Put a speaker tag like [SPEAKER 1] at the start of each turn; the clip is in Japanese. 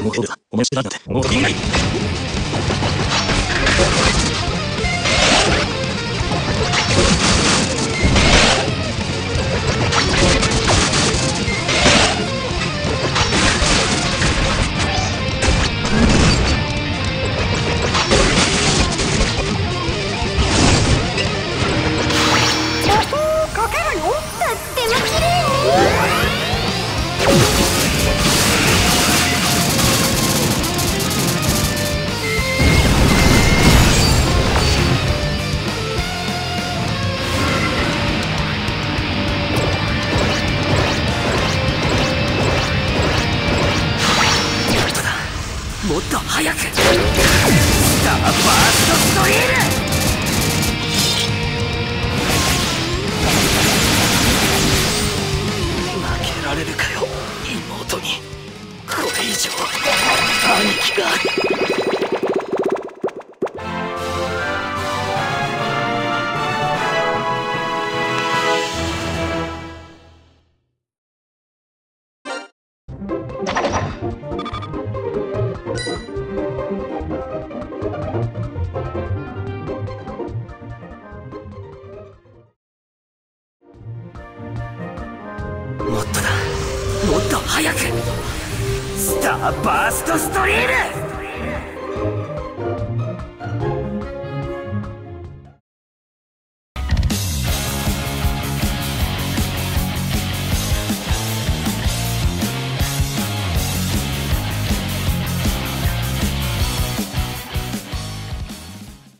[SPEAKER 1] もうだ、お前知らんて、もういない。
[SPEAKER 2] もっと早くスターバーストストリール。負けられるかよ妹に。これ以上兄貴が。もっとだ、もっと早くスターバーストストリール。